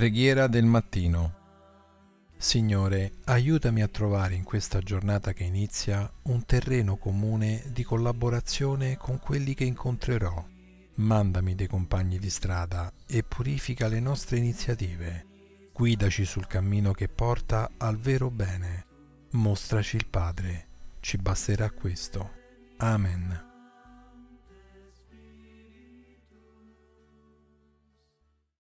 Preghiera del mattino. Signore, aiutami a trovare in questa giornata che inizia un terreno comune di collaborazione con quelli che incontrerò. Mandami dei compagni di strada e purifica le nostre iniziative. Guidaci sul cammino che porta al vero bene. Mostraci il Padre. Ci basterà questo. Amen.